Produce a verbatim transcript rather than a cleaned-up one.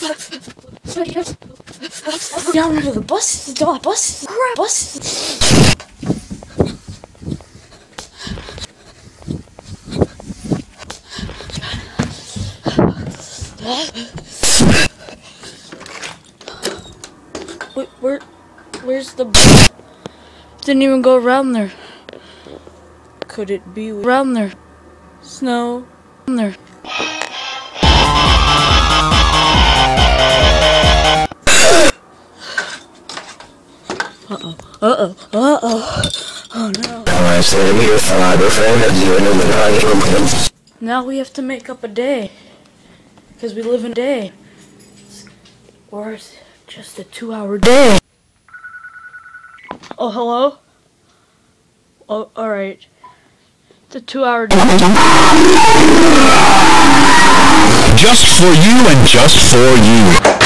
Down under the bus. The bus. Crap. Bus. Wait, where? Where's the bus? Didn't even go around there. Could it be around there? Snow. Around there. Uh-oh. Uh-oh. Uh-oh. Oh no. Now we have to make up a day. Because we live in a day. Or it's just a two hour day. Oh, hello? Oh, alright. It's a two hour day. Just for you and just for you.